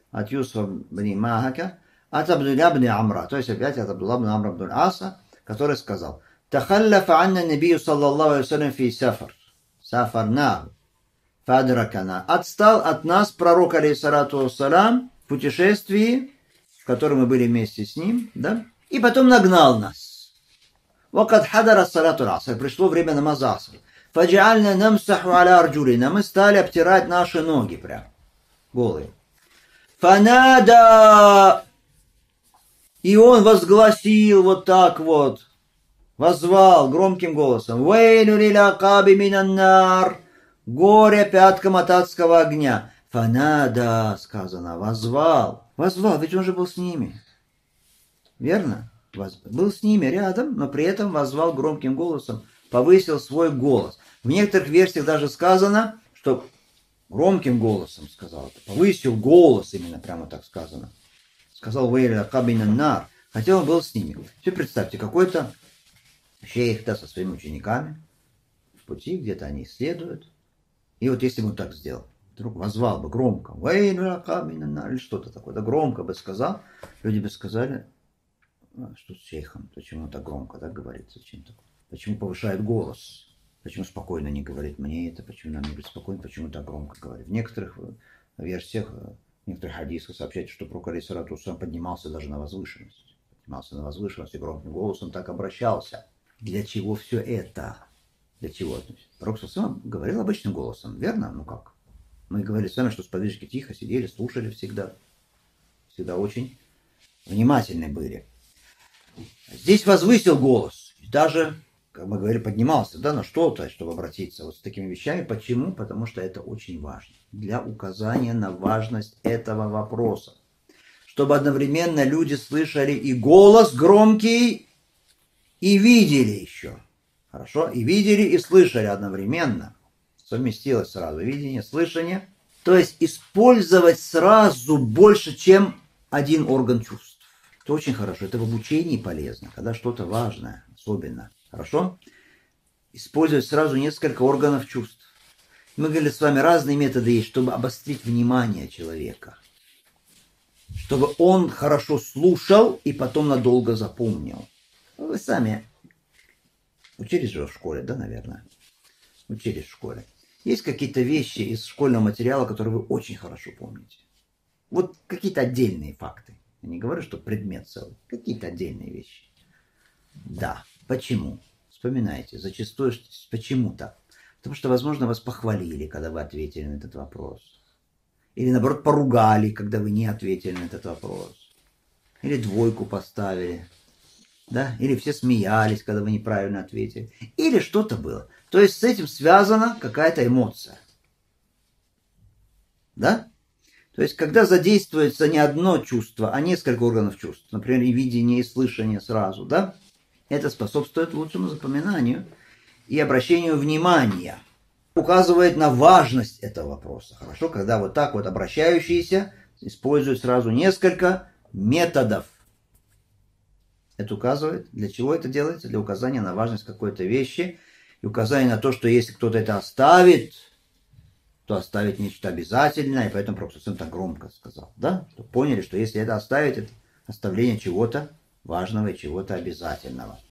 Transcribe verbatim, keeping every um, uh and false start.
от Юсуфа бни Магака, от Абдулля бни Амра, то есть опять от Абдулла бни Амра бни Аса, который сказал: «Тахалляфа анна набию саллаллаху алейхи вассалям фи сафар, сафарнаху, фадракана». Отстал от нас пророк, алейхиссалату вассалям, в путешествии, в котором мы были вместе с ним, да, и потом нагнал нас. «Вакад хадара салату аср», пришло время намаза аср. «Фаджиальна намсаху аля арджулина», мы стали обтирать наши ноги прям, голые. «Фанада», и он возгласил вот так вот, воззвал громким голосом: «Вейлю лиля каби минаннар», горе пяткам от адского огня. «Фанада», сказано, воззвал. Воззвал, ведь он же был с ними. Верно? Был с ними рядом, но при этом воззвал громким голосом, повысил свой голос. В некоторых версиях даже сказано, что громким голосом сказал, повысил голос, именно прямо так сказано. Сказал «Вейля кабинан нар», хотя он был с ними. Все представьте, какой-то шейх, да, со своими учениками в пути, где-то они следуют. И вот если бы он так сделал, вдруг воззвал бы громко «Вейля кабинан нар», или что-то такое, да, громко бы сказал, люди бы сказали: «А что с шейхом? Почему он так громко так говорит? Зачем так? Почему повышает голос? Почему спокойно не говорит мне это? Почему нам не говорит спокойно? Почему так громко говорит?» В некоторых версиях, в некоторых хадисах сообщается, что пророк алейхиссалату вассалям поднимался даже на возвышенность. Поднимался на возвышенность и громким голосом так обращался. Для чего все это? Для чего? Пророк алейхиссалам говорил обычным голосом, верно? Ну как? Мы говорили с вами, что сподвижники тихо сидели, слушали всегда. Всегда очень внимательны были. Здесь возвысил голос. И даже, как мы говорили, поднимался, да, на что-то, чтобы обратиться вот с такими вещами. Почему? Потому что это очень важно. Для указания на важность этого вопроса. Чтобы одновременно люди слышали и голос громкий, и видели еще. Хорошо? И видели, и слышали одновременно. Совместилось сразу видение, слышание. То есть использовать сразу больше, чем один орган чувств. Это очень хорошо. Это в обучении полезно, когда что-то важное, особенно. Хорошо? Использовать сразу несколько органов чувств. Мы говорили с вами, разные методы есть, чтобы обострить внимание человека. Чтобы он хорошо слушал и потом надолго запомнил. Вы сами учились же в школе, да, наверное? Учились в школе. Есть какие-то вещи из школьного материала, которые вы очень хорошо помните. Вот какие-то отдельные факты. Я не говорю, что предмет целый. Какие-то отдельные вещи. Да. Почему? Вспоминайте. Зачастую почему-то. Потому что, возможно, вас похвалили, когда вы ответили на этот вопрос. Или, наоборот, поругали, когда вы не ответили на этот вопрос. Или двойку поставили. Да? Или все смеялись, когда вы неправильно ответили. Или что-то было. То есть с этим связана какая-то эмоция. Да? То есть, когда задействуется не одно чувство, а несколько органов чувств, например, и видение, и слышание сразу, да, это способствует лучшему запоминанию и обращению внимания. Указывает на важность этого вопроса. Хорошо, когда вот так вот обращающиеся используют сразу несколько методов. Это указывает, для чего это делается? Для указания на важность какой-то вещи и указания на то, что если кто-то это оставит, то оставить нечто обязательное, и поэтому пророк так громко сказал, да? Чтобы поняли, что если это оставить, это оставление чего-то важного и чего-то обязательного.